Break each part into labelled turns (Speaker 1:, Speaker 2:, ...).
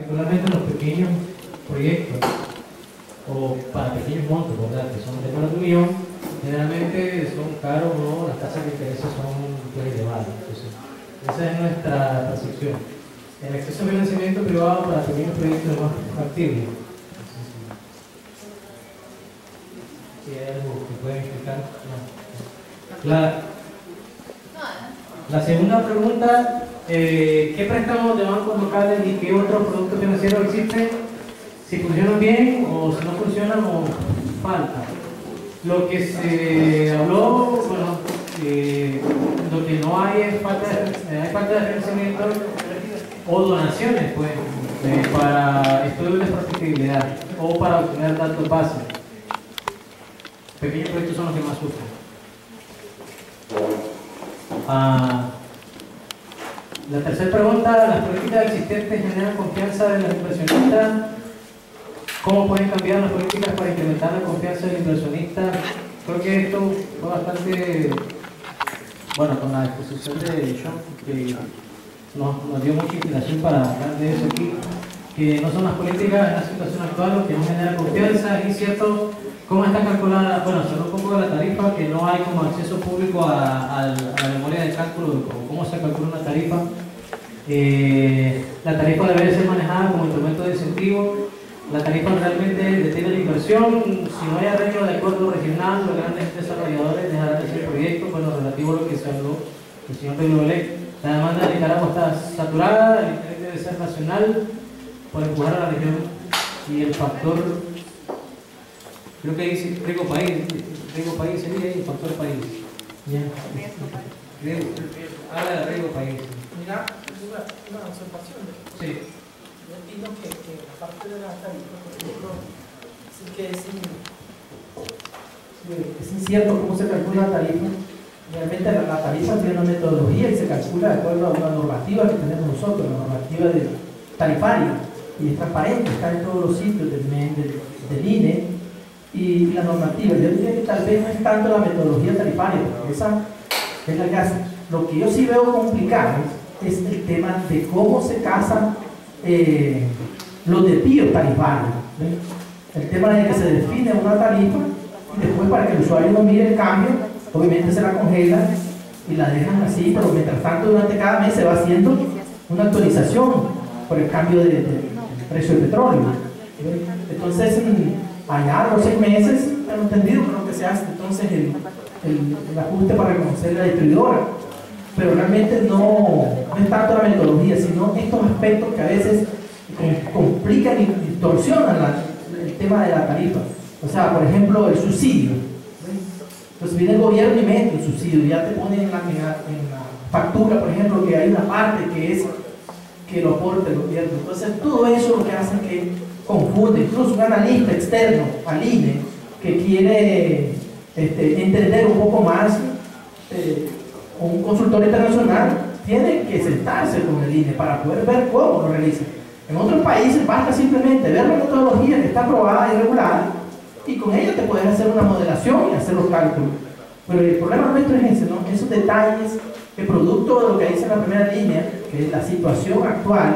Speaker 1: particularmente los pequeños proyectos o para pequeños montos, ¿verdad? Que son de menos de 1 millón, generalmente son caros o las tasas de interés son muy elevadas. Entonces, esa es nuestra percepción. El acceso a financiamiento privado para pequeños proyectos es más factible. Si hay algo que pueden explicar. No. La segunda pregunta, ¿qué préstamos de bancos locales y qué otros productos financieros existen? Si funcionan bien o si no funcionan o falta. Lo que se habló, bueno, lo que no hay es falta de financiamiento o donaciones, pues, para estudios de factibilidad o para obtener datos base. Pequeños proyectos son los que más sufren. La tercera pregunta, ¿las políticas existentes generan confianza de los inversionistas? ¿Cómo pueden cambiar las políticas para incrementar la confianza del inversionista? Creo que esto fue bastante, bueno, con la exposición de Sean, que nos dio mucha inspiración para hablar de eso aquí, que no son las políticas en la situación actual lo que nos genera confianza. Es cierto, ¿cómo está calculada? Bueno, se habló un poco de la tarifa, que no hay como acceso público a la memoria de cálculo de cómo se calcula una tarifa. La tarifa debe ser manejada como instrumento de incentivo. La tarifa realmente detiene la inversión. Si no hay arreglo de acuerdo regional, los grandes desarrolladores dejarán de hacer proyectos. Bueno, relativo a lo que se habló el señor Pedro Olek. La demanda de Nicaragua está saturada, el interés debe ser nacional por empujar a la región y el factor, creo que dice rico país sería el factor país. Ya. Habla de rico país.
Speaker 2: Mira, una observación.
Speaker 1: Sí.
Speaker 2: Yo entiendo que la parte de la tarifa, por ejemplo, sí que es incierto cómo se calcula la tarifa. Realmente la tarifa tiene una metodología y se calcula de acuerdo a una normativa que tenemos nosotros, la normativa tarifaria, y es transparente, está en todos los sitios del MEN, del INE, y la normativa. Yo diría que tal vez no es tanto la metodología tarifaria, porque esa es la que hace. Lo que yo sí veo complicado es el tema de cómo se casan los desvíos tarifarios. El tema de que se define una tarifa y después para que el usuario no mire el cambio, obviamente se la congelan y la dejan así, pero mientras tanto durante cada mes se va haciendo una actualización por el cambio del precio del petróleo. Entonces, allá a los 6 meses, tengo entendido que es lo que se hace entonces el ajuste para reconocer la distribuidora. Pero realmente no es tanto la metodología, sino estos aspectos que a veces complican y distorsionan el tema de la tarifa. O sea, por ejemplo, el subsidio. Entonces viene el gobierno y mete el subsidio, ya te ponen en la factura, por ejemplo, que hay una parte que es que lo aporta el gobierno. Entonces todo eso lo que hace es que confunde. Incluso un analista externo al INE que quiere entender un poco más, o un consultor internacional tiene que sentarse con el INE para poder ver cómo lo realiza. En otros países basta simplemente ver la metodología que está aprobada y regulada, y con ella te puedes hacer una modelación y hacer los cálculos. Pero el problema nuestro es ese, ¿no? Esos detalles que producto de lo que dice la primera línea, que es la situación actual,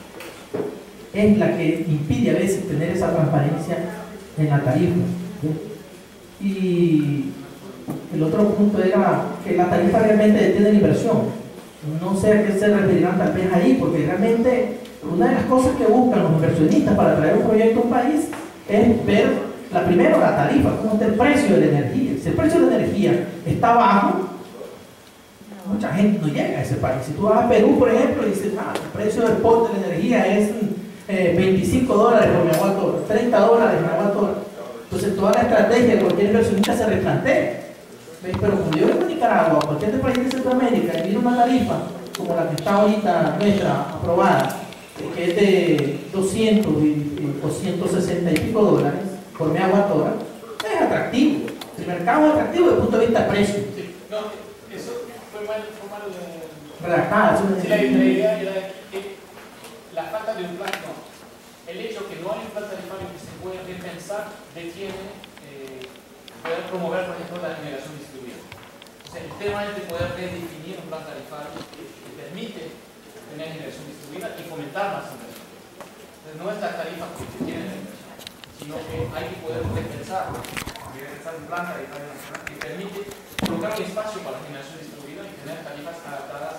Speaker 2: es la que impide a veces tener esa transparencia en la tarifa. ¿Sí? Y el otro punto era que la tarifa realmente detiene la inversión. No sé a qué se referirán tal vez ahí, porque realmente una de las cosas que buscan los inversionistas para traer un proyecto a un país es ver primero la tarifa, cómo está el precio de la energía. Si el precio de la energía está bajo, mucha gente no llega a ese país. Si tú vas a Perú, por ejemplo, y dices, el precio del spot de la energía es $25 por megawatt hora, $30 megawatt hora. Entonces toda la estrategia de cualquier inversionista se replantea. Pero cuando yo vengo a Nicaragua, a cualquier país de Centroamérica, y miro una tarifa como la que está ahorita nuestra aprobada, que es de 200 o 160 y pico dólares por megawatt hora, es atractivo. El mercado es atractivo desde el punto de vista de precio.
Speaker 3: Sí, no, eso fue mal
Speaker 2: redactada.
Speaker 3: Sí, la idea era que la falta de un plan, no. El hecho que no hay un plan tarifario que se pueda repensar detiene poder promover, por ejemplo, la generación distribuida. Entonces, el tema es de poder redefinir un plan tarifario que permite tener generación distribuida y fomentar más inversión. no es la tarifa que tiene la inversión, sino que hay que poder repensar un plan tarifario nacional que permite colocar un espacio para la generación distribuida y tener tarifas adaptadas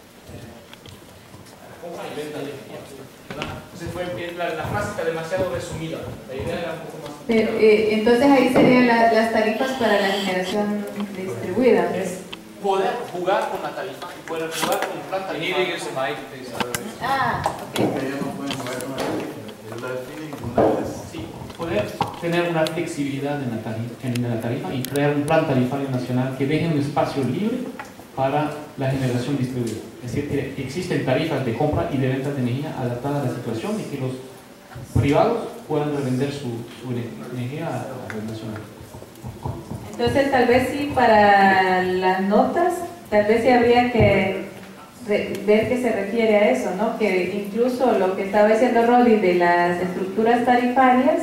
Speaker 3: a la compra y venta de energía. Entonces la frase está demasiado resumida, la idea era un poco más...
Speaker 4: Entonces ahí serían las tarifas para la generación distribuida.
Speaker 3: Es poder jugar con la tarifa y poder jugar con el plan tarifario.
Speaker 4: Ah, ok.
Speaker 5: Ellos no pueden jugar con la tarifa, ellos la definen una vez.
Speaker 3: Sí, poder tener una flexibilidad en la tarifa y crear un plan tarifario nacional que deje un espacio libre para la generación distribuida. Es decir, que existen tarifas de compra y de venta de energía adaptadas a la situación y que los privados puedan revender su energía a la red nacional.
Speaker 4: Entonces tal vez sí para las notas, tal vez sí habría que ver qué se refiere a eso, ¿no? Que incluso lo que estaba diciendo Rodi de las estructuras tarifarias,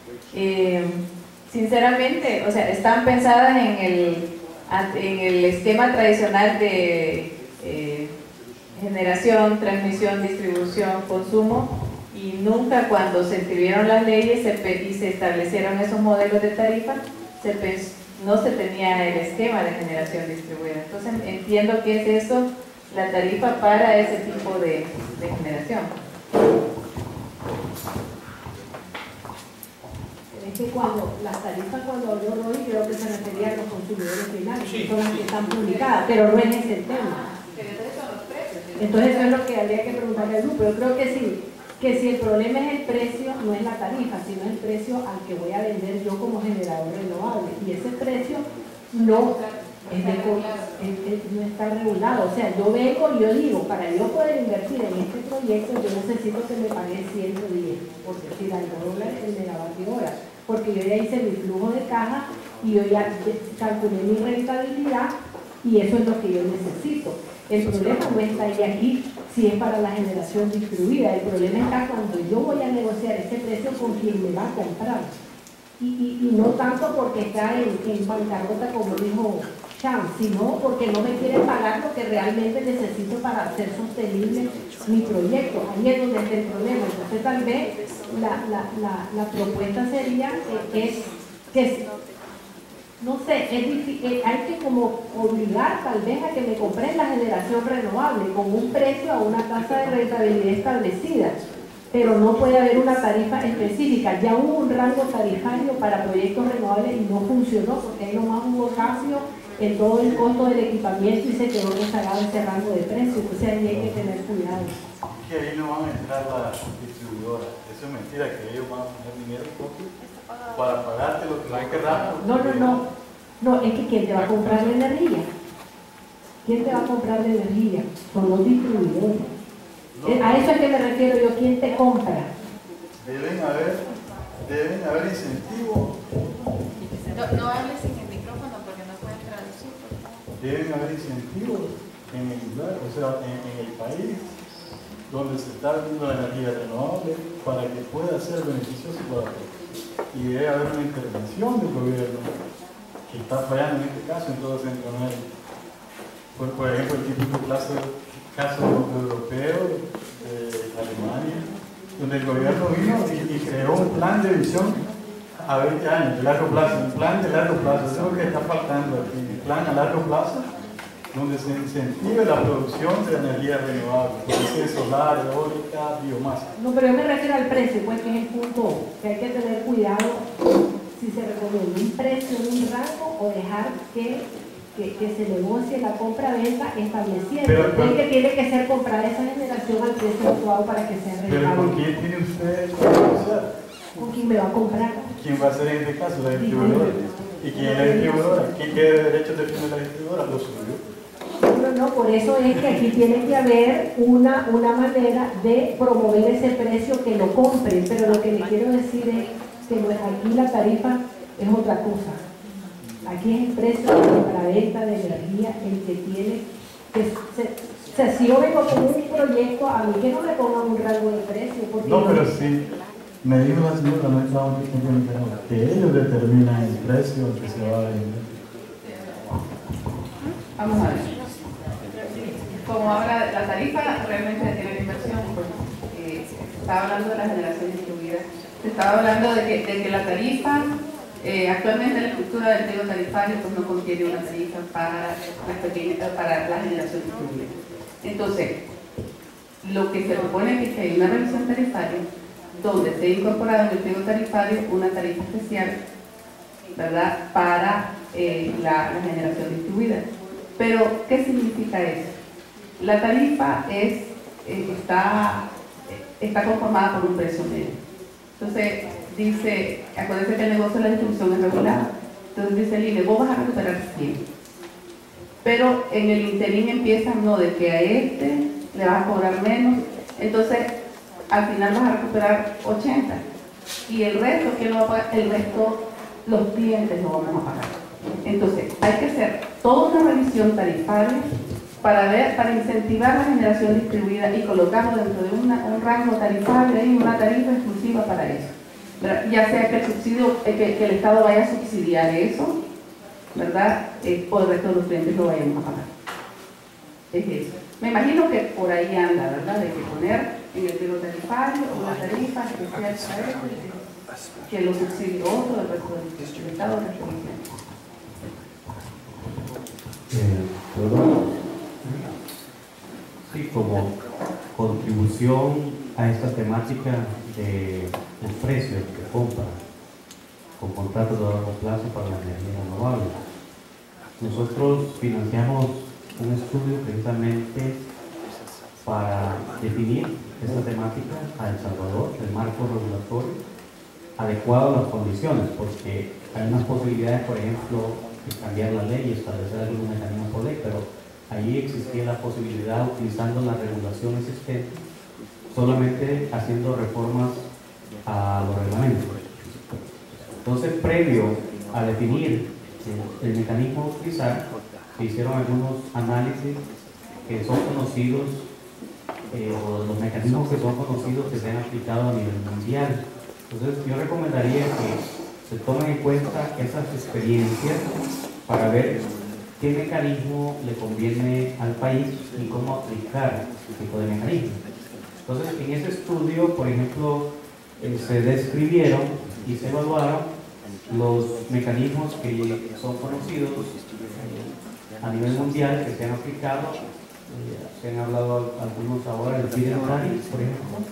Speaker 4: sinceramente, o sea, están pensadas en el esquema tradicional de generación, transmisión, distribución, consumo, y nunca cuando se escribieron las leyes y se establecieron esos modelos de tarifa, no se tenía el esquema de generación distribuida. Entonces entiendo que es eso, la tarifa para ese tipo de generación.
Speaker 6: Es que las tarifas cuando habló Roy, creo que se refería a los consumidores finales,
Speaker 3: Sí,
Speaker 6: que son las
Speaker 3: sí.
Speaker 6: que están publicadas, pero no es ese el tema. Entonces eso es lo que habría que preguntarle al grupo. Yo creo que sí, que si el problema es el precio, no es la tarifa, sino el precio al que voy a vender yo como generador renovable. Y ese precio no está regulado. O sea, yo vengo y yo digo, para yo poder invertir en este proyecto, yo necesito que me paguen 110, por decir algo, dólares el megavatio hora. Porque yo ya hice mi flujo de caja y yo ya calculé mi rentabilidad y eso es lo que yo necesito. El problema no está ahí aquí si es para la generación distribuida. El problema está cuando yo voy a negociar ese precio con quien me va a comprar. Y no tanto porque está en bancarrota, como dijo Chan, sino porque no me quieren pagar lo que realmente necesito para hacer sostenible mi proyecto. Ahí es donde está el problema. Entonces tal vez la propuesta sería que no sé, hay que como obligar tal vez a que me compren la generación renovable con un precio a una tasa de rentabilidad establecida, pero no puede haber una tarifa específica. Ya hubo un rango tarifario para proyectos renovables y no funcionó porque ahí nomás hubo cambio en todo el costo del equipamiento y se quedó rezagado ese rango de precio. Entonces ahí hay que tener cuidado.
Speaker 5: Que ahí no van a entrar las distribuidoras. Eso es mentira, que ellos van a poner dinero propio para pagarte lo que no hay que dar.
Speaker 6: No, es que ¿quién te va a comprar la energía? ¿Quién te va a comprar la energía? Son los distribuidores. A eso es que me refiero yo, ¿quién te compra?
Speaker 5: Deben haber incentivos.
Speaker 4: No hables en el micrófono porque no pueden traducir.
Speaker 5: Deben haber incentivos en el lugar, o sea, en el país donde se está viendo la energía renovable para que pueda ser beneficioso para todos. Y debe haber una intervención del gobierno que está fallando en este caso en todo Centroamérica. Por ejemplo, el típico caso europeo de Alemania, donde el gobierno vino y creó un plan de visión a 20 años, de largo plazo, un plan de largo plazo. Eso es lo que está faltando aquí, un plan a largo plazo, donde se incentive la producción de energía renovable, puede ser solar, eólica, biomasa.
Speaker 6: No, pero yo me refiero al precio, pues que es el punto que hay que tener cuidado si se recomienda un precio en un rango o dejar que se negocie la compra-venta estableciendo que tiene que ser comprada esa generación al precio actual para que sea rentable.
Speaker 5: Pero ¿con quién tiene usted que negociar?
Speaker 6: ¿Con quién me va a comprar?
Speaker 5: ¿Quién va a ser en este caso? La distribuidora. ¿Y quién es la distribuidora? ¿Quién qué derechos define la distribuidora? Lo suyo.
Speaker 6: No, por eso es que aquí tiene que haber una manera de promover ese precio que lo compren, pero lo que le quiero decir es que aquí la tarifa es otra cosa. Aquí es el precio de compraventa de energía el que tiene que o sea, si yo vengo con un proyecto, a mí que no me pongan un rango de precio. Porque
Speaker 5: no, pero sí, me dijo la señora, no estaba que ellos determinan el precio al que se va a vender.
Speaker 4: Vamos a ver. Como habla la tarifa, realmente tiene la inversión, pues, estaba hablando de la generación distribuida, se estaba hablando de que la tarifa, actualmente la estructura del pliego tarifario pues no contiene una tarifa para la generación distribuida. Entonces, lo que se propone es que hay una revisión tarifaria donde se ha incorporado en el pliego tarifario una tarifa especial, ¿verdad?, para la generación distribuida. Pero, ¿qué significa eso? La tarifa está conformada por un precio medio. Entonces, dice, acuérdense que el negocio de la distribución es regulado. Entonces dice el INE, vos vas a recuperar 100. Pero en el interín empiezan, no, de que a este le vas a cobrar menos. Entonces, al final vas a recuperar 80. Y el resto, ¿quién lo va a pagar? El resto, los clientes lo vamos a pagar. Entonces, hay que hacer toda una revisión tarifaria para incentivar la generación distribuida y colocarlo dentro de un rango tarifario y una tarifa exclusiva para eso. Ya sea que el subsidio, que el Estado vaya a subsidiar eso, ¿verdad? O el resto de los clientes lo vayan a pagar. Es eso. Me imagino que por ahí anda, ¿verdad? De que poner en el pliego tarifario una tarifa especial para eso, que lo subsidie otro, el resto del Estado, el resto de los clientes.
Speaker 7: Sí, como contribución a esta temática de los precios que compra con contratos de largo plazo para la energía renovable. Nosotros financiamos un estudio precisamente para definir esta temática a El Salvador, el marco regulatorio adecuado a las condiciones, porque hay unas posibilidades, por ejemplo, de cambiar la ley y establecer algún mecanismo por ley, pero allí existía la posibilidad, utilizando la regulación existente, solamente haciendo reformas a los reglamentos. Entonces, previo a definir el mecanismo a utilizar, se hicieron algunos análisis que son conocidos, o los mecanismos que son conocidos que se han aplicado a nivel mundial. Entonces, yo recomendaría que se tomen en cuenta esas experiencias para ver qué mecanismo le conviene al país y cómo aplicar ese tipo de mecanismo. Entonces, en ese estudio, por ejemplo, se describieron y se evaluaron los mecanismos que son conocidos a nivel mundial, que se han aplicado. Se han hablado algunos ahora, el feed-in tariff, por ejemplo,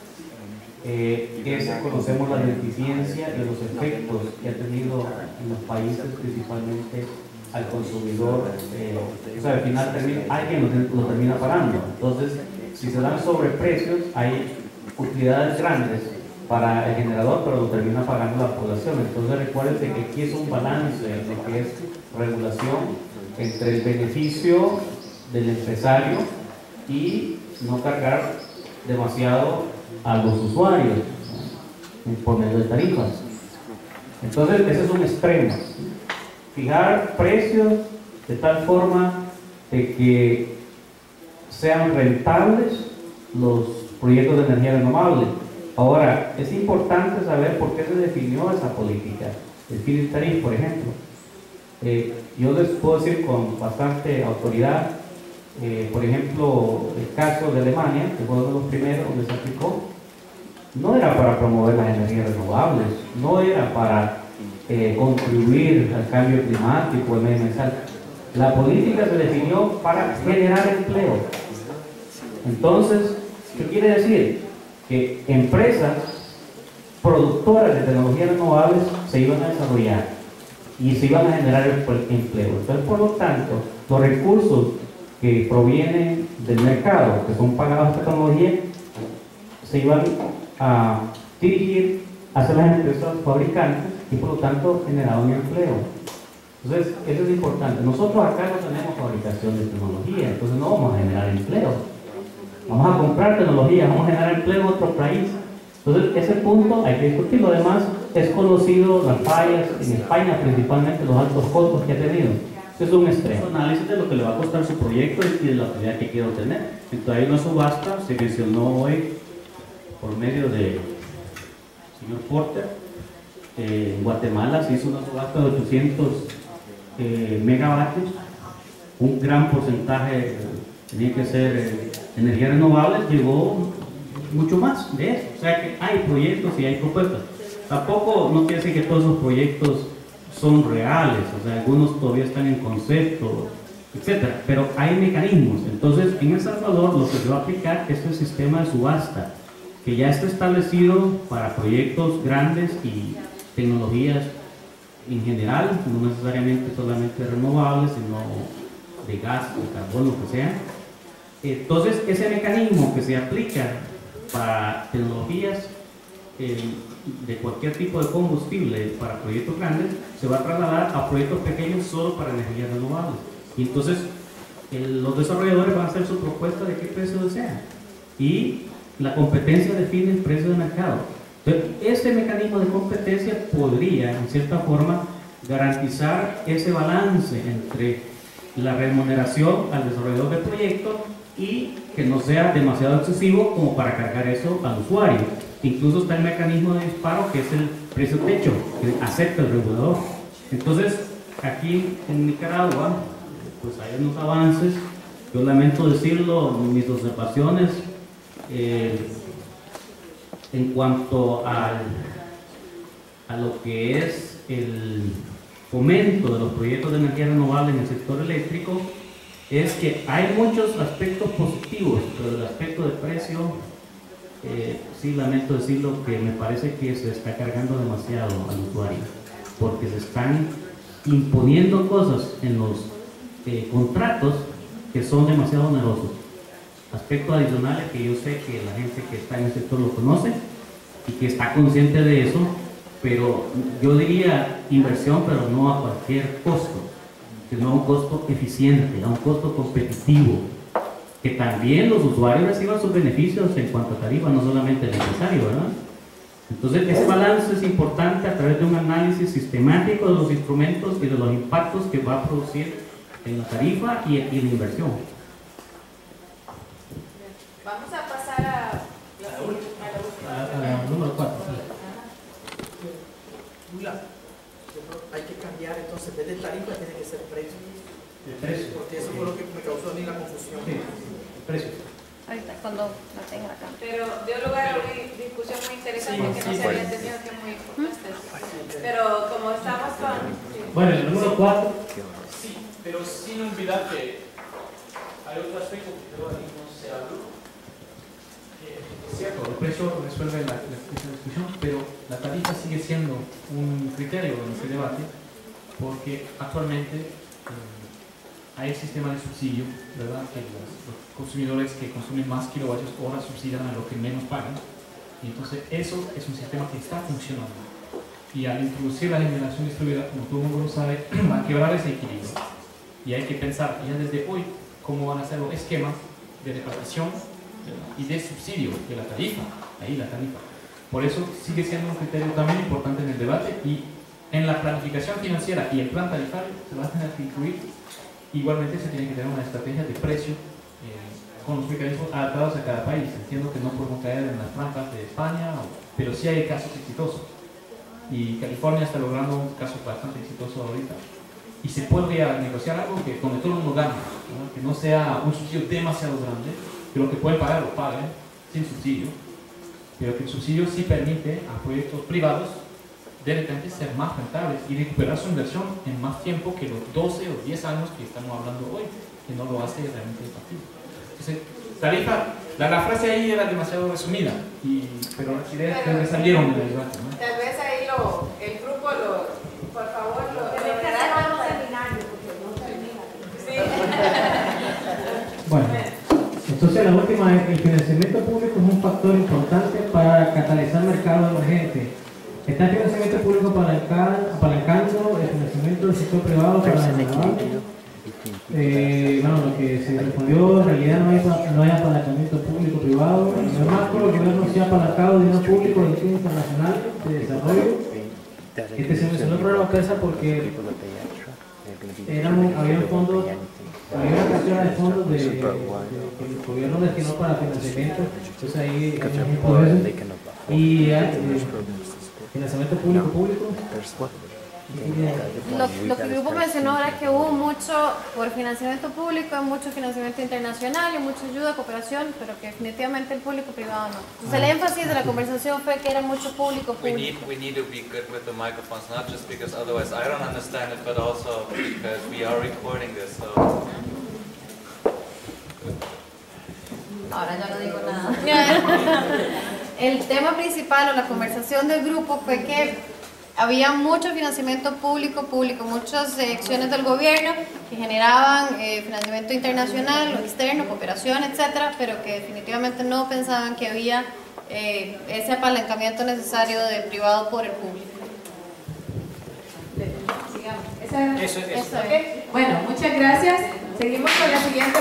Speaker 7: que conocemos la deficiencia y los efectos que ha tenido en los países, principalmente al consumidor. O sea, al final alguien lo termina pagando. Entonces, si se dan sobreprecios, hay utilidades grandes para el generador, pero lo termina pagando la población. Entonces, recuerden que aquí es un balance de lo que es regulación entre el beneficio del empresario y no cargar demasiado a los usuarios por medio de tarifas. Entonces, ese es un extremo. Fijar precios de tal forma de que sean rentables los proyectos de energía renovable. Ahora, es importante saber por qué se definió esa política. El feed-in tariff, por ejemplo. Yo les puedo decir con bastante autoridad, por ejemplo, el caso de Alemania, que fue uno de los primeros donde se aplicó, no era para promover las energías renovables, no era para contribuir al cambio climático, el medio ambiental. La política se definió para generar empleo. Entonces, ¿qué quiere decir? Que empresas productoras de tecnologías renovables se iban a desarrollar y se iban a generar empleo. Entonces, por lo tanto, los recursos que provienen del mercado, que son pagados a esta tecnología, se iban a dirigir hacia las empresas fabricantes y por lo tanto generaban empleo. Entonces, eso es importante. Nosotros acá no tenemos fabricación de tecnología, entonces no vamos a generar empleo. Vamos a comprar tecnología, vamos a generar empleo en otro país. Entonces, ese punto hay que discutirlo. Además, es conocido las fallas en España, principalmente los altos costos que ha tenido. Eso es un extremo.
Speaker 8: Análisis de lo que le va a costar su proyecto y de la utilidad que quiere obtener. Entonces, hay una subasta, se mencionó hoy por medio del señor Porter. En Guatemala se hizo una subasta de 800 megavatios. Un gran porcentaje tenía que ser energía renovable. Llegó mucho más de eso. O sea que hay proyectos y hay propuestas. Tampoco no quiere decir que todos esos proyectos son reales, o sea, algunos todavía están en concepto, etcétera, pero hay mecanismos. Entonces, en El Salvador lo que se va a aplicar es el sistema de subasta, que ya está establecido para proyectos grandes y tecnologías en general, no necesariamente solamente renovables, sino de gas, de carbón, lo que sea. Entonces, ese mecanismo que se aplica para tecnologías de cualquier tipo de combustible para proyectos grandes se va a trasladar a proyectos pequeños solo para energías renovables. Y entonces los desarrolladores van a hacer su propuesta de qué precio desean. Y la competencia define el precio de mercado. Entonces, ese mecanismo de competencia podría, en cierta forma, garantizar ese balance entre la remuneración al desarrollador del proyecto y que no sea demasiado excesivo como para cargar eso al usuario. Incluso está el mecanismo de disparo, que es el precio techo, que acepta el regulador. Entonces, aquí en Nicaragua, pues hay unos avances. Yo lamento decirlo, mis observaciones en cuanto a lo que es el fomento de los proyectos de energía renovable en el sector eléctrico, es que hay muchos aspectos positivos, pero el aspecto de precio, sí lamento decirlo, que me parece que se está cargando demasiado al usuario, porque se están imponiendo cosas en los contratos que son demasiado onerosos. Aspectos adicionales que yo sé que la gente que está en el sector lo conoce y que está consciente de eso, pero yo diría inversión, pero no a cualquier costo, sino a un costo eficiente, a un costo competitivo, que también los usuarios reciban sus beneficios en cuanto a tarifa, no solamente el empresario, ¿verdad? Entonces, ese balance es importante a través de un análisis sistemático de los instrumentos y de los impactos que va a producir en la tarifa y en la inversión.
Speaker 4: Vamos a pasar a
Speaker 2: la número 4. Hay que cambiar, entonces, en vez de tarifa tiene que ser precio. Porque eso fue lo que me causó a mí la confusión.
Speaker 8: Sí, precio.
Speaker 9: Ahorita, cuando la tenga acá.
Speaker 4: Pero dio lugar a una discusión muy interesante que no se había entendido, que es muy importante. Pero como estamos con...
Speaker 1: Bueno, el número 4.
Speaker 3: Sí, pero sin olvidar que hay otro aspecto que creo que no se habló.
Speaker 10: Es cierto, el precio resuelve esa discusión, pero la tarifa sigue siendo un criterio en ese debate, porque actualmente hay el sistema de subsidio, ¿verdad? Que los consumidores que consumen más kilovatios hora subsidian a los que menos pagan, y entonces eso es un sistema que está funcionando. Y al introducir la generación distribuida, como todo el mundo lo sabe, va a quebrar ese equilibrio. Y hay que pensar ya desde hoy cómo van a ser los esquemas de repartición y de subsidio de la tarifa, ahí la tarifa. Por eso sigue siendo un criterio también importante en el debate, y en la planificación financiera y el plan tarifario se va a tener que incluir. Igualmente se tiene que tener una estrategia de precio con los mecanismos adaptados a cada país. Entiendo que no podemos caer en las trampas de España, pero sí hay casos exitosos. Y California está logrando un caso bastante exitoso ahorita. Y se podría negociar algo que donde todo el mundo gane, ¿no? Que no sea un subsidio demasiado grande, que lo que pueden pagar lo paguen sin subsidio, pero que el subsidio sí permite a proyectos privados de repente ser más rentables y recuperar su inversión en más tiempo que los 12 o 10 años que estamos hablando hoy, que no lo hace realmente factible. Entonces, tarifa, la frase ahí era demasiado resumida, pero las ideas que salieron del debate, ¿no?
Speaker 4: Tal vez ahí el grupo por favor,
Speaker 1: Bueno, entonces la última es: el financiamiento público es un factor importante para catalizar mercados emergentes. Está el financiamiento público apalancando el financiamiento del sector privado para las renovables. Bueno, lo que se respondió, en realidad no hay apalancamiento público-privado. En el marco, el gobierno se ha apalancado dinero público de instituciones internacionales de desarrollo. Se mencionó el programa PESA porque había fondos, había una cantidad de fondos que el gobierno destinó para financiamiento. Entonces ahí hay un ejemplo de eso. Y financiamiento público.
Speaker 9: Lo que el grupo mencionó era que hubo mucho por financiamiento público, mucho financiamiento internacional y mucha ayuda, cooperación, pero que definitivamente el público privado no. Entonces el énfasis de la conversación fue que era mucho público.
Speaker 11: We need to be good with the microphones, not just because otherwise I don't understand it, but also because we are recording this. So.
Speaker 9: Ahora ya no digo nada. El tema principal o la conversación del grupo fue que había mucho financiamiento público, muchas acciones del gobierno que generaban financiamiento internacional o externo, cooperación, etcétera, pero que definitivamente no pensaban que había ese apalancamiento necesario de privado por el público.
Speaker 4: Sigamos.
Speaker 3: Eso.
Speaker 4: Okay. Bueno, muchas gracias. Seguimos con la siguiente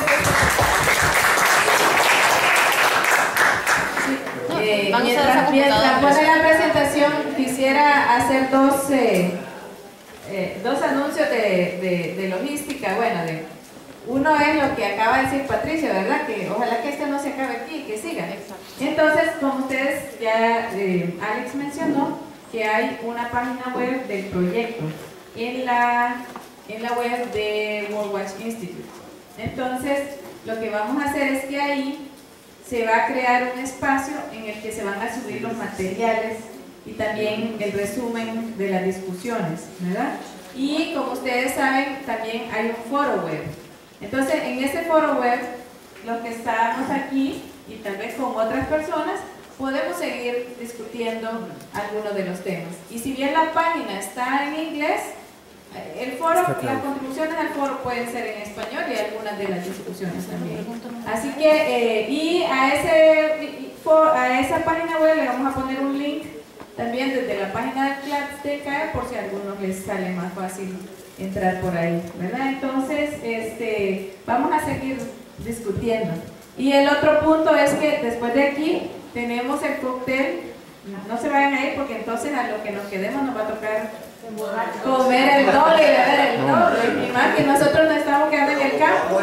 Speaker 4: mientras pone la presentación, quisiera hacer dos anuncios de logística. Bueno, uno es lo que acaba de decir Patricia, ¿verdad? Que ojalá que esto no se acabe aquí, que siga. Entonces, como ustedes ya, Alex mencionó, que hay una página web del proyecto en la web de World Watch Institute. Entonces, lo que vamos a hacer es que ahí se va a crear un espacio en el que se van a subir los materiales y también el resumen de las discusiones, ¿verdad? Y como ustedes saben, también hay un foro web. Entonces, en ese foro web, los que estamos aquí y tal vez con otras personas, podemos seguir discutiendo algunos de los temas. Y si bien la página está en inglés, el foro, las contribuciones al foro pueden ser en español y algunas de las discusiones también. Así que, y a esa página web le vamos a poner un link también desde la página del CLATS de CAE por si a algunos les sale más fácil entrar por ahí, ¿verdad? Entonces, vamos a seguir discutiendo. Y el otro punto es que después de aquí tenemos el cóctel. No se vayan a ir porque entonces a lo que nos quedemos nos va a tocar comer el doble, beber el doble. Y más que nosotros nos estamos quedando en el campo.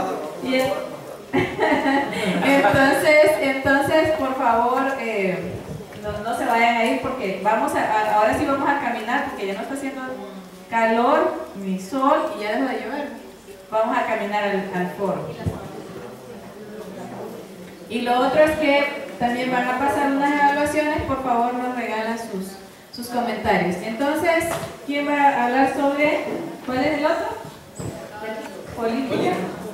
Speaker 4: Entonces, por favor, no se vayan a ir porque ahora sí vamos a caminar porque ya no está haciendo calor ni sol y ya dejó de llover. Vamos a caminar al foro. Y lo otro es que también van a pasar unas evaluaciones, por favor nos regalan sus comentarios. Entonces, ¿quién va a hablar sobre cuál es el otro? Política.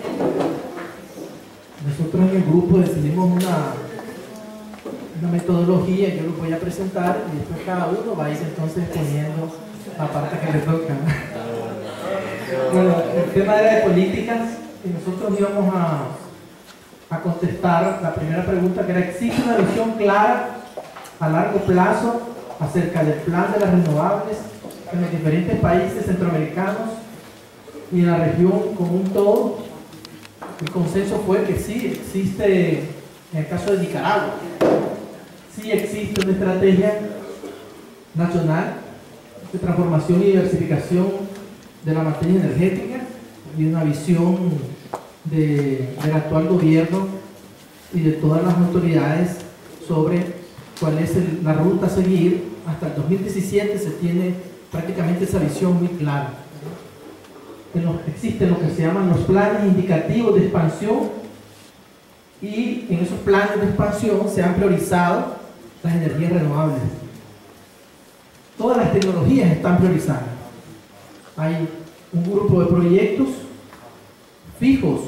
Speaker 2: Nosotros en el grupo decidimos una metodología, yo lo voy a presentar y después cada uno va a ir entonces poniendo la parte que le toca. Bueno, el tema era de políticas y nosotros íbamos a contestar la primera pregunta, que era: ¿existe una visión clara a largo plazo acerca del plan de las renovables en los diferentes países centroamericanos y en la región como un todo? El consenso fue que sí existe. En el caso de Nicaragua, sí existe una estrategia nacional de transformación y diversificación de la materia energética y una visión del actual gobierno y de todas las autoridades sobre cuál es la ruta a seguir. Hasta el 2017 se tiene prácticamente esa visión muy clara. Existen lo que se llaman los planes indicativos de expansión y en esos planes de expansión se han priorizado las energías renovables. Todas las tecnologías están priorizadas. Hay un grupo de proyectos fijos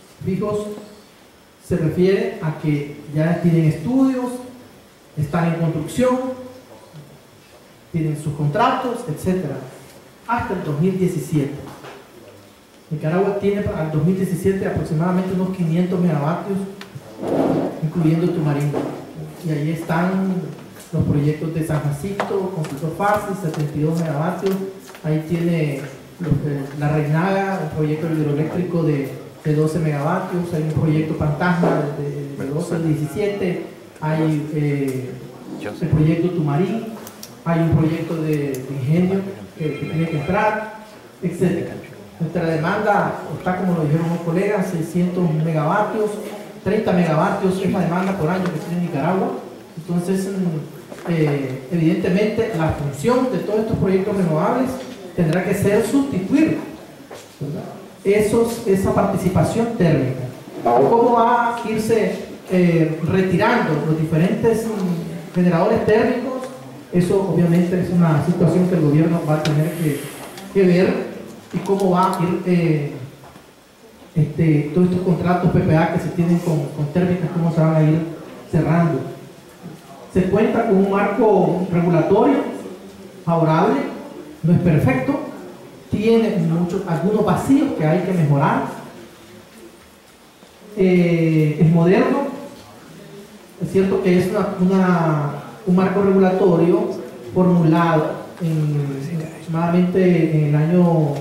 Speaker 2: se refiere a que ya tienen estudios, están en construcción, tienen sus contratos, etc. Hasta el 2017. Nicaragua tiene para el 2017 aproximadamente unos 500 megavatios, incluyendo Tumarín. Y ahí están los proyectos de San Jacinto, Consultor Fácil, 72 megavatios. Ahí tiene la Reinaga, un proyecto hidroeléctrico de 12 megavatios. Hay un proyecto Fantasma de 12 a 17. Hay el proyecto Tumarín. Hay un proyecto de ingenio que tiene que entrar, etc. Nuestra demanda está, como lo dijeron los colegas, 600 megavatios, 30 megavatios es la demanda por año que tiene Nicaragua. Entonces, evidentemente, la función de todos estos proyectos renovables tendrá que ser sustituir, ¿verdad? Esa participación térmica. ¿Cómo va a irse retirando los diferentes generadores térmicos? Eso obviamente es una situación que el gobierno va a tener que ver, y cómo va a ir todos estos contratos PPA que se tienen con térmicas, cómo se van a ir cerrando. Se cuenta con un marco regulatorio favorable, no es perfecto, tiene algunos vacíos que hay que mejorar, es moderno, es cierto que es un marco regulatorio formulado aproximadamente en el año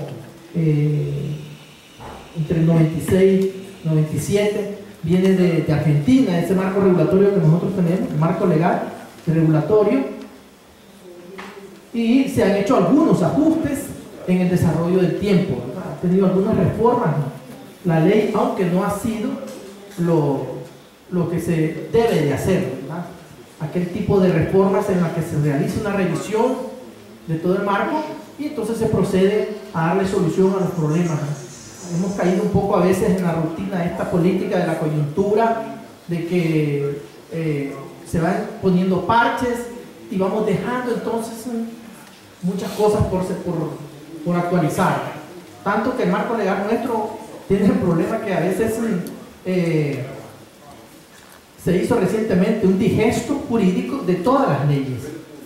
Speaker 2: entre el 96 y 97, viene de Argentina, ese marco regulatorio que nosotros tenemos, el marco legal regulatorio, y se han hecho algunos ajustes en el desarrollo del tiempo, ¿verdad? Ha tenido algunas reformas la ley, aunque no ha sido lo que se debe de hacer, ¿verdad? Aquel tipo de reformas en la que se realiza una revisión de todo el marco y entonces se procede a darle solución a los problemas, ¿no? Hemos caído un poco a veces en la rutina de esta política de la coyuntura, de que se van poniendo parches y vamos dejando entonces muchas cosas por actualizar. Tanto que el marco legal nuestro tiene el problema que a veces se hizo recientemente un digesto jurídico de todas las leyes.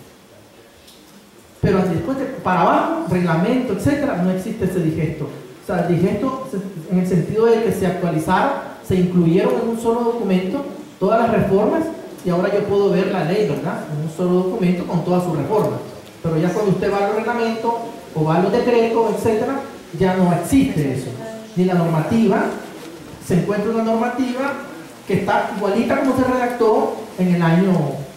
Speaker 2: Pero después para abajo, reglamento, etcétera, no existe ese digesto. O sea, el digesto en el sentido de que se actualizaron, se incluyeron en un solo documento todas las reformas y ahora yo puedo ver la ley, ¿verdad? En un solo documento con todas sus reformas. Pero ya cuando usted va a los reglamentos o va a los decretos, etcétera, ya no existe eso. Ni la normativa, se encuentra una normativa que está igualita como se redactó en el año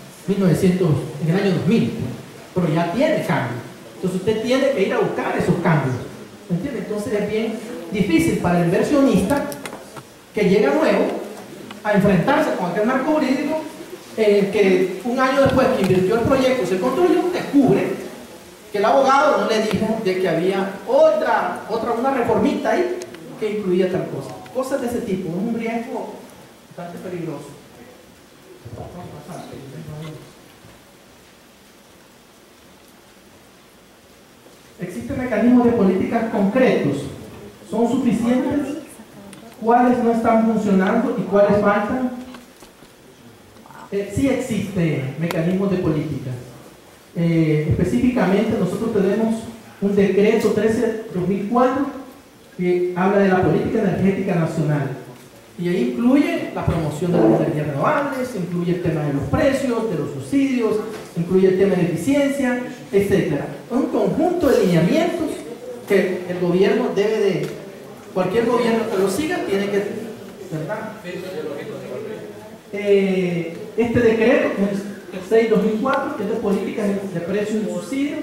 Speaker 2: 2000, pero ya tiene cambios. Entonces usted tiene que ir a buscar esos cambios. ¿Me entiende? Entonces es bien difícil para el inversionista que llega nuevo a enfrentarse con aquel marco jurídico que un año después que invirtió el proyecto y se construyó, descubre que el abogado no le dijo de que había una reformita ahí que incluía tal cosa. Cosas de ese tipo, es un riesgo bastante peligroso. ¿Existen mecanismos de políticas concretos? ¿Son suficientes? ¿Cuáles no están funcionando y cuáles faltan? Sí existen mecanismos de política. Específicamente nosotros tenemos un decreto 13/2004 que habla de la política energética nacional. Y ahí incluye la promoción de las energías renovables, incluye el tema de los precios, de los subsidios, incluye el tema de eficiencia, etc. Un conjunto de lineamientos que el gobierno debe de, cualquier gobierno que lo siga tiene que, ¿verdad? Este decreto, el 6/2004, que es de políticas de precios y subsidios,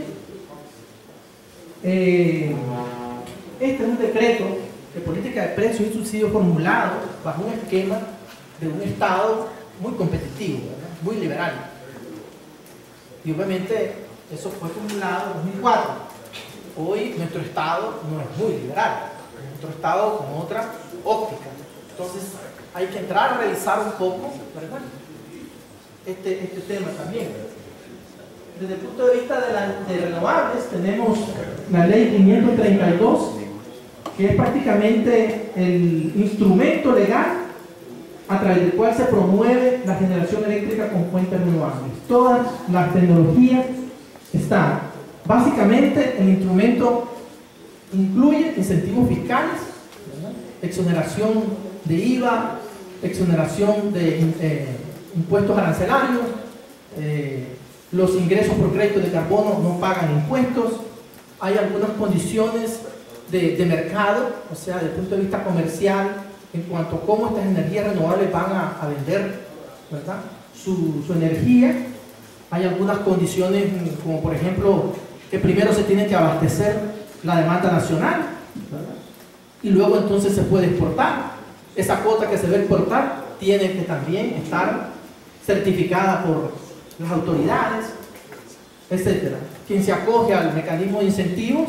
Speaker 2: este es un decreto de política de precios y subsidios formulado bajo un esquema de un Estado muy competitivo, ¿verdad? Muy liberal. Y obviamente eso fue formulado en 2004. Hoy nuestro Estado no es muy liberal, es nuestro Estado con otra óptica. Entonces hay que entrar a revisar un poco, ¿verdad? Este tema también. Desde el punto de vista de renovables tenemos la ley 532, que es prácticamente el instrumento legal a través del cual se promueve la generación eléctrica con fuentes renovables. Todas las tecnologías están. Básicamente el instrumento incluye incentivos fiscales, ¿verdad? Exoneración de IVA, exoneración de impuestos arancelarios, los ingresos por crédito de carbono no pagan impuestos, hay algunas condiciones de mercado, o sea, desde el punto de vista comercial, en cuanto a cómo estas energías renovables van a vender, ¿verdad? Su energía. Hay algunas condiciones, como por ejemplo, que primero se tiene que abastecer la demanda nacional, ¿verdad? Y luego entonces se puede exportar. Esa cuota que se va a exportar tiene que también estar certificada por las autoridades, etc. Quien se acoge al mecanismo de incentivos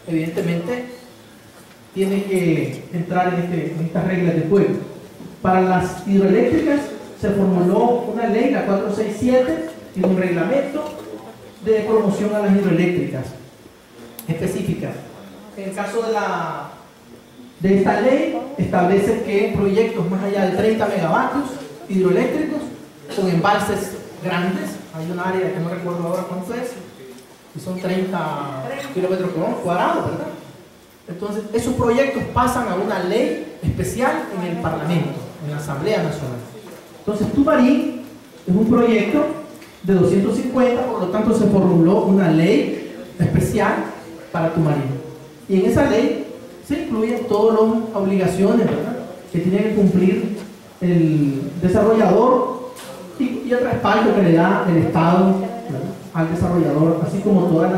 Speaker 2: evidentemente tiene que entrar en estas reglas de juego. Para las hidroeléctricas se formuló una ley, la 467, y un reglamento de promoción a las hidroeléctricas específicas. En el caso de esta ley, establece que proyectos más allá de 30 megavatios hidroeléctricos con embalses grandes, hay un área que no recuerdo ahora cuánto es, y son 30 kilómetros cuadrados, ¿verdad? Entonces, esos proyectos pasan a una ley especial en el Parlamento, en la Asamblea Nacional. Entonces, Tumarín es un proyecto de 250, por lo tanto se formuló una ley especial para Tumarín. Y en esa ley se incluyen todas las obligaciones, ¿verdad?, que tiene que cumplir el desarrollador y el respaldo que le da el Estado, ¿verdad?, al desarrollador, así como todos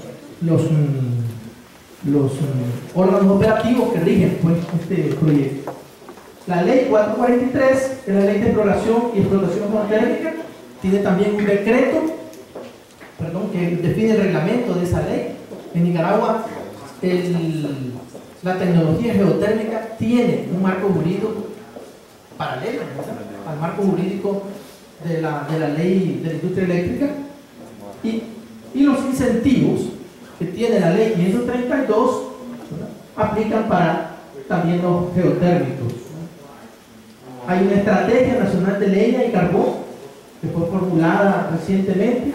Speaker 2: los órganos operativos que rigen, pues, este proyecto. La ley 443, que es la ley de exploración y explotación geotérmica, tiene también un decreto, que define el reglamento de esa ley. En Nicaragua, la tecnología geotérmica tiene un marco jurídico paralelo, ¿verdad?, al marco jurídico de la ley de la industria eléctrica, y los incentivos que tiene la ley 532, ¿verdad?, aplican para también los geotérmicos. Hay una estrategia nacional de leña y carbón que fue formulada recientemente.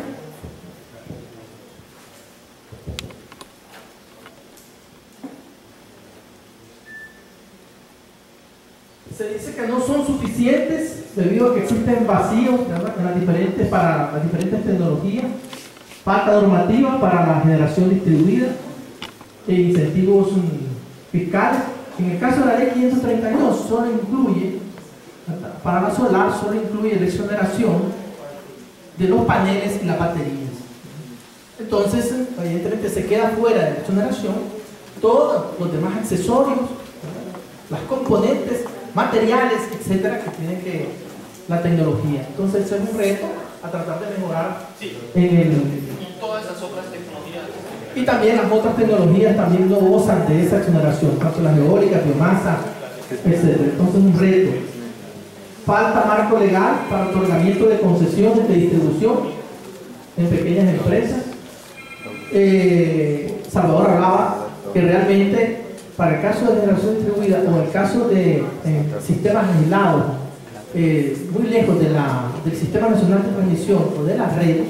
Speaker 2: Se dice que no son suficientes debido a que existen vacíos, ¿verdad?, para las diferentes tecnologías, falta normativa para la generación distribuida e incentivos fiscales. En el caso de la ley 532 solo incluye, para la solar, solo incluye la exoneración de los paneles y las baterías. Entonces, evidentemente se queda fuera de la exoneración todos los demás accesorios, las componentes, materiales, etcétera, que tiene la tecnología. Entonces, es un reto a tratar de mejorar
Speaker 3: Y todas esas otras tecnologías.
Speaker 2: Y también las otras tecnologías también no gozan de esa exoneración, tanto las eólicas, biomasa, etcétera. Entonces, un reto. Falta marco legal para otorgamiento de concesiones de distribución en pequeñas empresas. Salvador hablaba que realmente para el caso de generación distribuida o el caso de sistemas aislados, muy lejos del Sistema Nacional de Transmisión o de las redes,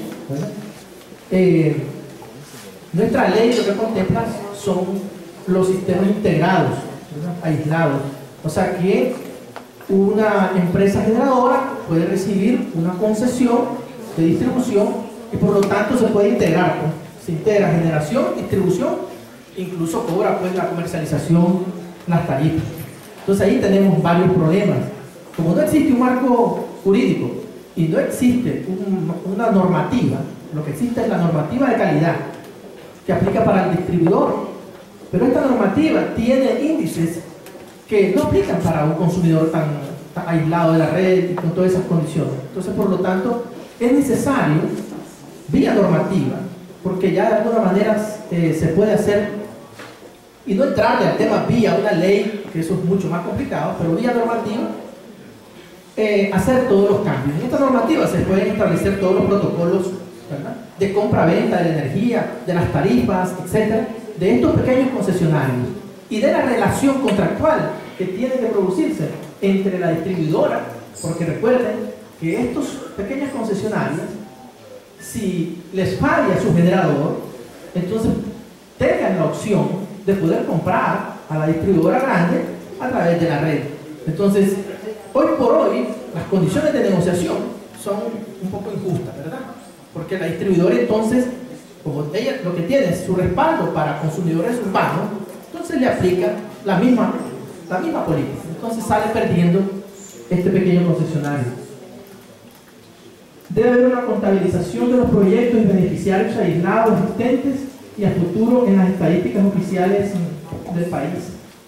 Speaker 2: nuestra ley lo que contempla son los sistemas integrados, ¿verdad?, aislados. O sea que una empresa generadora puede recibir una concesión de distribución y por lo tanto se puede integrar, pues. Se integra generación, distribución, incluso cobra, pues, la comercialización, las tarifas. Entonces ahí tenemos varios problemas. Como no existe un marco jurídico y no existe una normativa, lo que existe es la normativa de calidad que aplica para el distribuidor, pero esta normativa tiene índices que no aplican para un consumidor tan aislado de la red y con todas esas condiciones. Entonces, por lo tanto, es necesario, vía normativa, porque ya de alguna manera se puede hacer, y no entrarle al tema vía una ley, que eso es mucho más complicado, pero vía normativa, hacer todos los cambios. En esta normativa se pueden establecer todos los protocolos, ¿verdad?, de compra-venta de la energía, de las tarifas, etcétera, de estos pequeños concesionarios y de la relación contractual que tiene que producirse entre la distribuidora, porque recuerden que estos pequeños concesionarios, si les falla su generador, entonces tengan la opción de poder comprar a la distribuidora grande a través de la red. Entonces, hoy por hoy, las condiciones de negociación son un poco injustas, ¿verdad? Porque la distribuidora, entonces, como ella lo que tiene es su respaldo para consumidores urbanos, entonces le aplica la misma política. Entonces sale perdiendo este pequeño concesionario. Debe haber una contabilización de los proyectos y beneficiarios aislados existentes y a futuro en las estadísticas oficiales del país.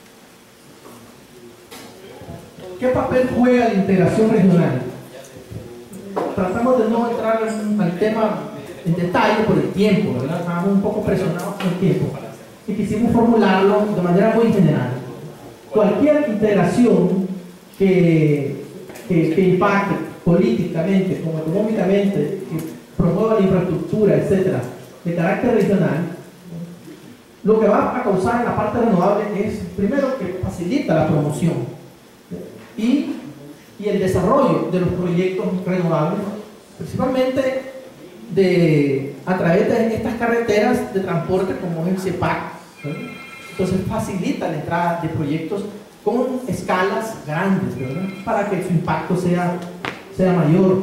Speaker 2: ¿Qué papel juega la integración regional? Tratamos de no entrar al tema en detalle por el tiempo, ¿verdad? Estamos un poco presionados por el tiempo. y quisimos formularlo de manera muy general. Cualquier integración que impacte políticamente, como económicamente, que promueva la infraestructura, etcétera, de carácter regional, lo que va a causar en la parte renovable es, primero, que facilita la promoción y el desarrollo de los proyectos renovables, principalmente a través de estas carreteras de transporte como es el CEPAC. Entonces facilita la entrada de proyectos con escalas grandes, ¿verdad?, para que su impacto sea mayor.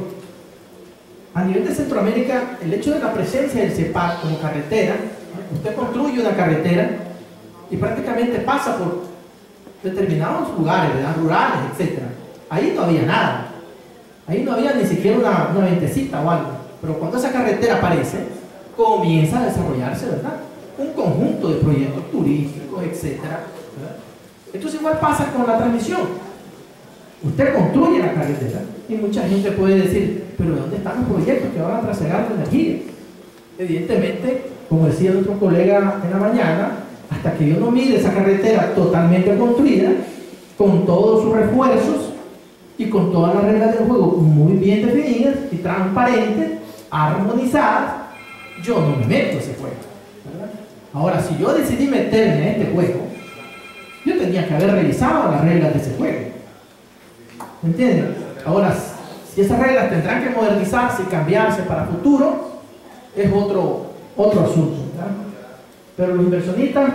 Speaker 2: A nivel de Centroamérica, el hecho de la presencia del CEPAC como carretera, usted construye una carretera y prácticamente pasa por determinados lugares, ¿verdad?, rurales, etc. Ahí no había nada, ahí no había ni siquiera una ventecita o algo, pero cuando esa carretera aparece, comienza a desarrollarse, ¿verdad?, un conjunto de proyectos turísticos, etc. Entonces igual pasa con la transmisión. Usted construye la carretera y mucha gente puede decir, pero ¿dónde están los proyectos que van a trasegar la energía? Evidentemente, como decía nuestro colega en la mañana, hasta que yo no mire esa carretera totalmente construida, con todos sus refuerzos y con todas las reglas del juego muy bien definidas y transparentes, armonizadas, yo no me meto a ese juego, ¿verdad? Ahora, si yo decidí meterme en este juego, yo tenía que haber revisado las reglas de ese juego. ¿Me entienden? Ahora, si esas reglas tendrán que modernizarse y cambiarse para futuro, es otro asunto, ¿verdad? Pero los inversionistas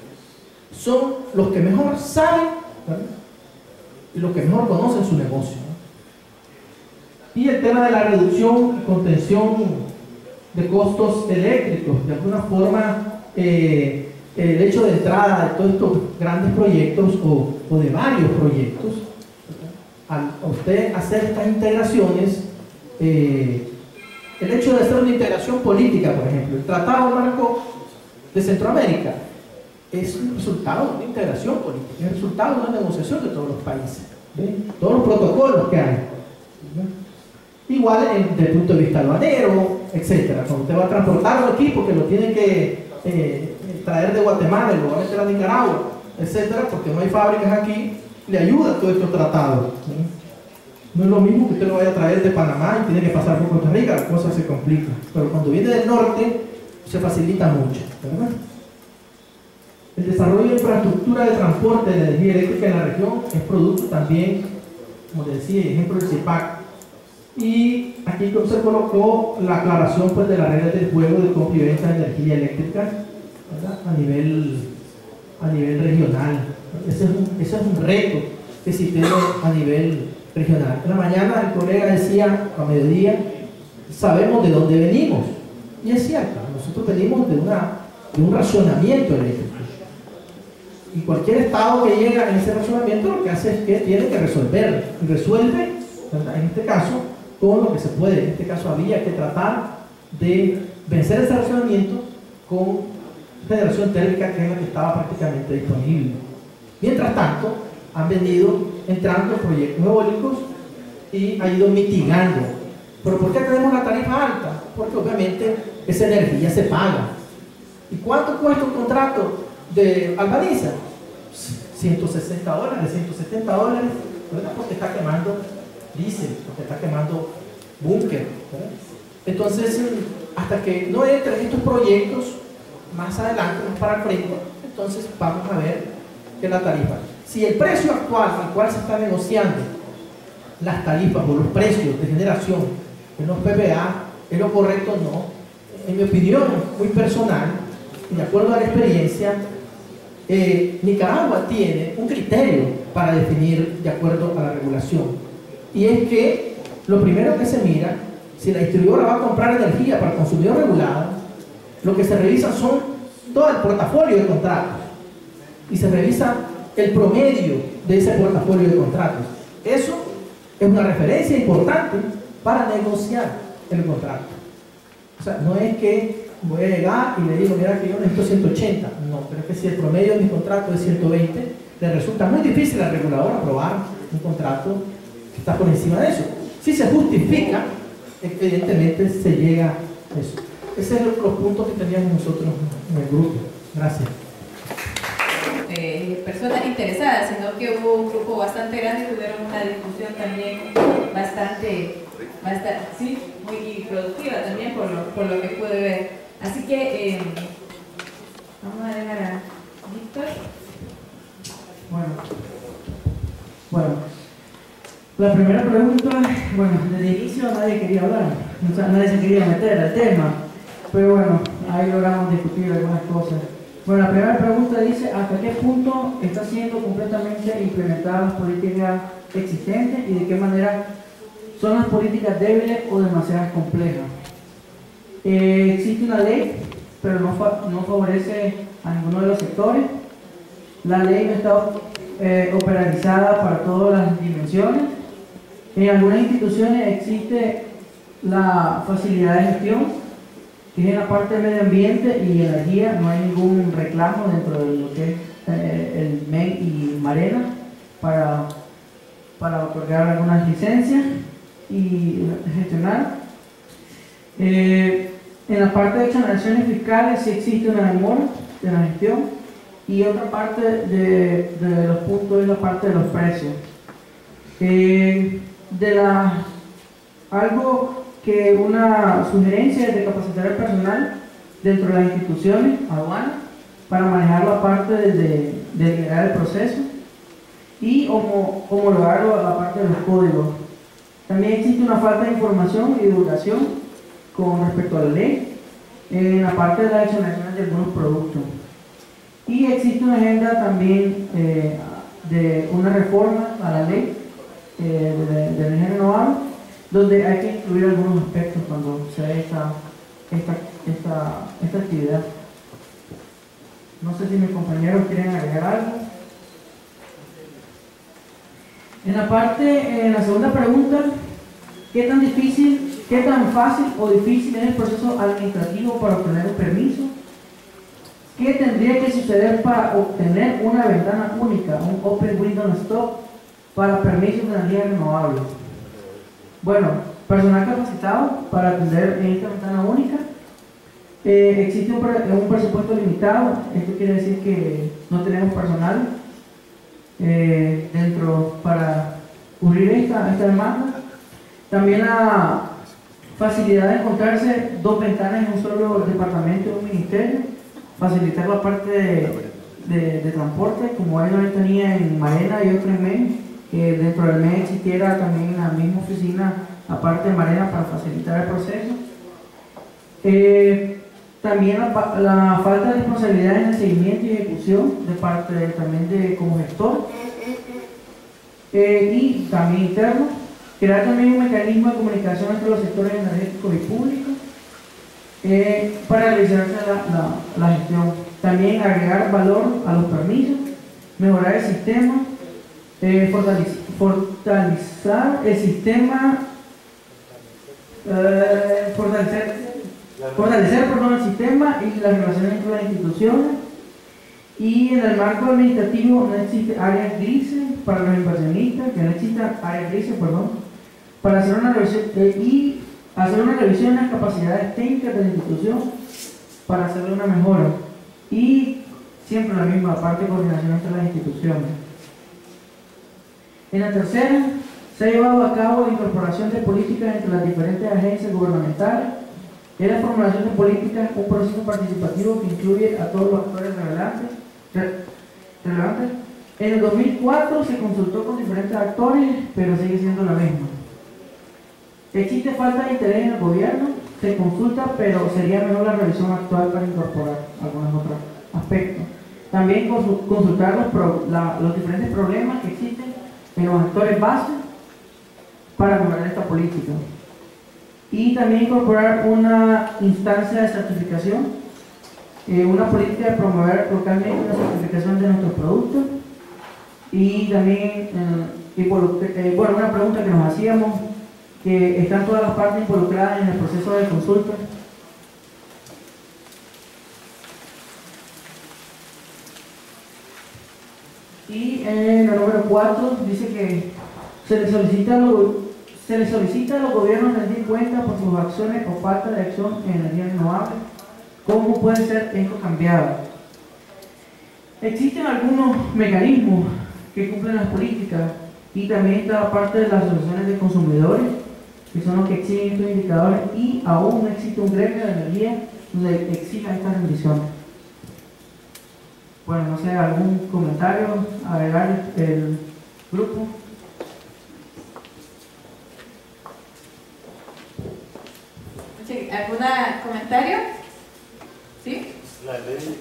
Speaker 2: son los que mejor saben, ¿verdad?, y los que mejor conocen su negocio, ¿no? Y el tema de la reducción y contención de costos eléctricos, de alguna forma, el hecho de entrada de todos estos grandes proyectos o de varios proyectos, a usted hacer estas integraciones, el hecho de hacer una integración política, por ejemplo, el Tratado Marco de Centroamérica es un resultado de una integración política, es el resultado de una negociación de todos los países, ¿sí?, todos los protocolos que hay, ¿sí?, igual desde el punto de vista aduanero, etcétera. Cuando usted va a transportar un equipo que lo tiene que traer de Guatemala y lo va a meter a Nicaragua, etcétera, porque no hay fábricas aquí, le ayuda todo estos tratados, ¿sí? No es lo mismo que usted lo vaya a traer de Panamá y tiene que pasar por Costa Rica, la cosa se complica. Pero cuando viene del norte, se facilita mucho, ¿verdad? El desarrollo de infraestructura de transporte de energía eléctrica en la región es producto también, como les decía, ejemplo del CEPAC. Y aquí se colocó la aclaración, pues, de las reglas del juego de compra y venta de energía eléctrica, ¿verdad?, a nivel regional. Ese es un reto que se tiene a nivel regional. En la mañana el colega decía, a mediodía, sabemos de dónde venimos. Y es cierto, nosotros venimos de un racionamiento eléctrico. Y cualquier estado que llega en ese racionamiento lo que hace es que tiene que resolver. Y resuelve, ¿verdad?, en este caso, con lo que se puede. En este caso había que tratar de vencer ese racionamiento con generación térmica, que es la que estaba prácticamente disponible. Mientras tanto, han venido entrando proyectos eólicos y ha ido mitigando. ¿Pero por qué tenemos la tarifa alta? Porque obviamente esa energía se paga. ¿Y cuánto cuesta un contrato de Albaniza? $160, $170, ¿verdad?, porque está quemando diésel, porque está quemando búnker, ¿verdad? Entonces, hasta que no entren estos proyectos más adelante, más para el frente, entonces vamos a ver que la tarifa, si el precio actual al cual se está negociando las tarifas o los precios de generación en los PPA es lo correcto o no, en mi opinión muy personal y de acuerdo a la experiencia, Nicaragua tiene un criterio para definir de acuerdo a la regulación, y es que lo primero que se mira, si la distribuidora va a comprar energía para el consumidor regulado, lo que se revisa son todo el portafolio de contratos y se revisa el promedio de ese portafolio de contratos. Eso es una referencia importante para negociar el contrato. O sea, no es que voy a llegar y le digo, mira que yo necesito 180, no, pero es que si el promedio de mi contrato es 120, le resulta muy difícil al regulador aprobar un contrato que está por encima de eso. Si se justifica, evidentemente se llega a eso. Esos son los puntos que teníamos nosotros en el grupo. Gracias.
Speaker 4: personas interesadas, sino que hubo un grupo bastante grande y tuvieron una discusión también bastante sí, muy productiva también por lo que pude ver. Así que vamos a dejar a Víctor.
Speaker 2: Bueno, la primera pregunta, bueno, desde el inicio nadie quería hablar, o sea, nadie se quería meter al tema, pero bueno, ahí logramos discutir algunas cosas. Bueno, la primera pregunta dice, ¿hasta qué punto está siendo completamente implementadas las políticas existentes y de qué manera son las políticas débiles o demasiado complejas? Existe una ley, pero no favorece a ninguno de los sectores. La ley no está operarizada para todas las dimensiones. En algunas instituciones existe la facilidad de gestión, que es en la parte de medio ambiente y energía. No hay ningún reclamo dentro de lo que es el MEN y Marena para otorgar algunas licencias y gestionar. En la parte de exoneraciones fiscales sí existe una demora de la gestión, y otra parte de los puntos es la parte de los precios. Algo que una sugerencia es de capacitar al personal dentro de las instituciones, aduanas, para manejar la parte de liderar el proceso y homologar la parte de los códigos. También existe una falta de información y divulgación con respecto a la ley en la parte de las exoneraciones de algunos productos. Y existe una agenda también de una reforma a la ley de energía renovable, donde hay que incluir algunos aspectos cuando se dé esta actividad. No sé si mis compañeros quieren agregar algo. En la segunda pregunta, ¿qué tan fácil o difícil es el proceso administrativo para obtener un permiso? ¿Qué tendría que suceder para obtener una ventana única, un Open Window Stop, para permisos de energía renovable? Bueno, personal capacitado para atender en esta ventana única. Existe un presupuesto limitado. Esto quiere decir que no tenemos personal dentro para cubrir esta demanda. También la facilidad de encontrarse dos ventanas en un solo departamento de un ministerio, facilitar la parte de transporte, como hay una ventanilla en Marena y otra en MEN, que dentro del MEN existiera también la misma oficina aparte de Marena para facilitar el proceso. También la falta de responsabilidad en el seguimiento y ejecución de parte también como gestor, y también interno. Crear también un mecanismo de comunicación entre los sectores energéticos y públicos para realizar la gestión. También agregar valor a los permisos, mejorar el sistema, fortalecer el sistema, fortalecer el sistema y las relaciones entre las instituciones. Y en el marco administrativo no existe áreas grises para los inversionistas, que no existan áreas grises, para hacer una revisión y hacer una revisión de las capacidades técnicas de la institución para hacerle una mejora. Y siempre la misma parte de coordinación entre las instituciones. En la tercera, se ha llevado a cabo la incorporación de políticas entre las diferentes agencias gubernamentales. Es la formulación de políticas un proceso participativo que incluye a todos los actores relevantes. En el 2004 se consultó con diferentes actores, pero sigue siendo la misma. Existe falta de interés en el gobierno, se consulta, pero sería mejor la revisión actual para incorporar algunos otros aspectos. También consultar los diferentes problemas que existen en los actores bases para mejorar esta política. Y también incorporar una instancia de certificación, una política de promover localmente la certificación de nuestros productos. Y también, una pregunta que nos hacíamos, que están todas las partes involucradas en el proceso de consulta. Y en la número 4 dice que se le solicita a los gobiernos rendir cuenta por sus acciones o falta de acción en energía renovable. ¿Cómo puede ser esto cambiado? Existen algunos mecanismos que cumplen las políticas y también está parte de las asociaciones de consumidores, que son los que exigen estos indicadores, y aún no existe un gremio de energía donde exija estas rendiciones. Bueno, no sé, algún comentario, agregar el grupo.
Speaker 4: Sí, ¿algún comentario? ¿Sí?
Speaker 5: La ley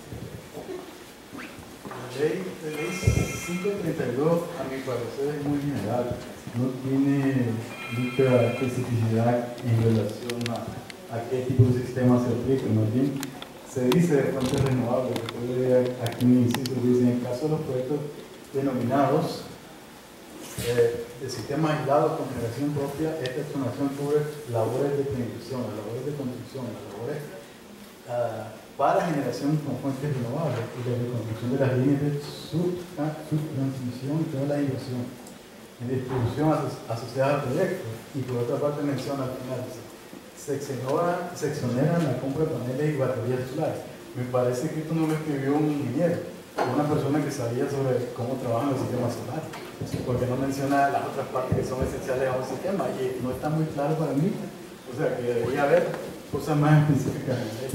Speaker 5: 532, a mi parecer, es muy general. No tiene mucha especificidad en relación a qué tipo de sistema se aplica. Más bien, se dice de fuentes renovables. Aquí en el inciso dice, en el caso de los proyectos denominados de sistema aislado con generación propia, esta exoneración cubre labores de planificación, labores de construcción, labores para generación con fuentes renovables y la reconstrucción de las líneas de subtransmisión y toda la inversión en distribución asociada al proyecto. Y por otra parte menciona al final, se exoneran la compra de paneles y baterías solares. Me parece que esto no lo escribió un ingeniero, una persona que sabía sobre cómo trabajan los sistemas solares, porque no menciona las otras partes que son esenciales a un sistema y no está muy claro para mí. O sea, que debería haber cosas más específicas en la ley.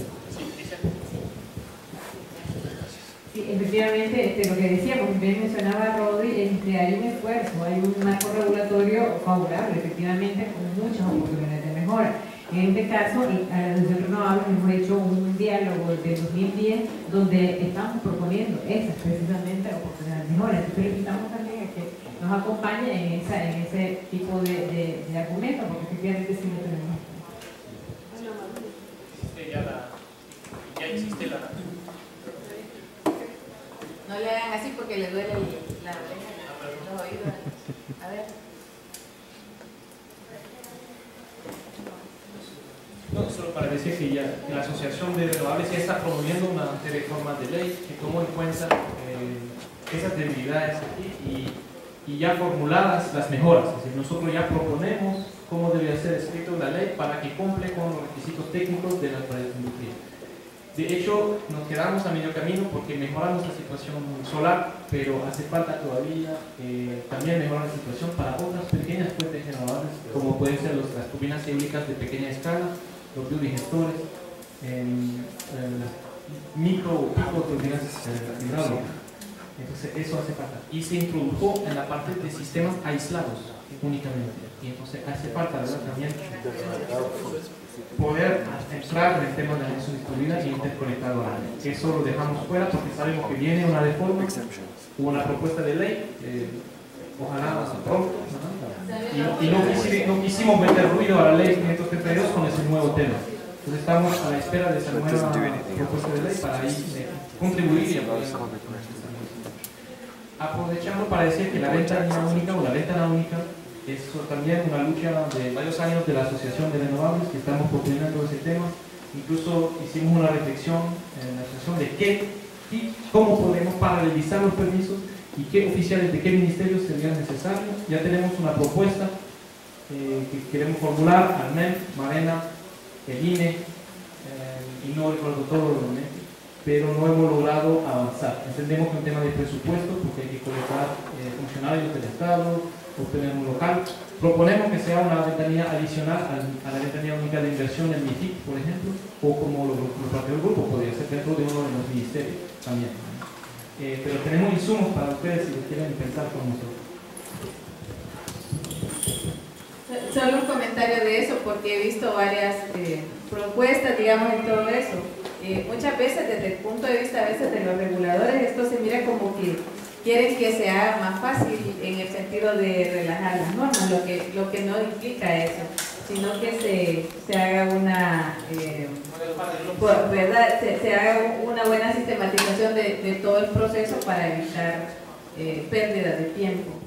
Speaker 6: Sí, efectivamente, lo que decía, como bien mencionaba Rodri, hay un esfuerzo, hay un marco regulatorio favorable, efectivamente, con muchas oportunidades de mejora. En este caso, a la Asociación Renovables hemos hecho un diálogo de 2010 donde estamos proponiendo esas precisamente oportunidades de mejora. Entonces, invitamos también a que nos acompañen en ese tipo de argumentos, porque efectivamente sí lo tenemos.
Speaker 3: Ya existe la...
Speaker 4: No le hagan así porque le duele los oídos. A ver.
Speaker 10: No, solo para decir que ya la Asociación de Renovables ya está promoviendo una reforma de ley que tomó en cuenta esas debilidades aquí y ya formuladas las mejoras. Es decir, nosotros ya proponemos cómo debería ser escrito la ley para que cumple con los requisitos técnicos de las paredes industriales. De hecho, nos quedamos a medio camino porque mejoramos la situación solar, pero hace falta todavía también mejorar la situación para otras pequeñas fuentes renovables, como pueden ser las turbinas eólicas de pequeña escala, los biodigestores, las micro o pico turbinas hidráulicas. Entonces, eso hace falta. Y se introdujo en la parte de sistemas aislados únicamente. Y entonces hace falta, ¿verdad? También poder entrar en el tema de la generación distribuida y interconectado a la red. Eso lo dejamos fuera porque sabemos que viene una reforma o una propuesta de ley, ojalá más pronto, ¿no? Y no quisimos meter ruido a la ley 532 con ese nuevo tema. Entonces estamos a la espera de esa nueva propuesta de ley para ahí contribuir y apoyar. Aprovechando para decir que la ventanilla única o la ventana única es también una lucha de varios años de la Asociación de Renovables, que estamos proponiendo ese tema. Incluso hicimos una reflexión en la asociación de cómo podemos paralelizar los permisos y qué oficiales de qué ministerios serían necesarios. Ya tenemos una propuesta que queremos formular al MEM, Marena, el INE, y no recuerdo todo realmente, pero no hemos logrado avanzar. Entendemos que es un tema de presupuesto, porque hay que colectar funcionarios del Estado, obtener un local. Proponemos que sea una ventanilla adicional a la ventanilla única de inversión en MIFIC, por ejemplo, o como lo planteó el grupo, podría ser dentro de uno de los ministerios también. Pero tenemos insumos para ustedes si quieren pensar con nosotros.
Speaker 4: Solo un comentario de eso, porque he visto varias propuestas, digamos, en todo eso. Muchas veces, desde el punto de vista a veces de los reguladores, esto se mira como que quieren que se haga más fácil en el sentido de relajar las normas, lo que no implica eso, sino que se haga una ¿verdad? Se haga una buena sistematización de todo el proceso para evitar pérdidas de tiempo.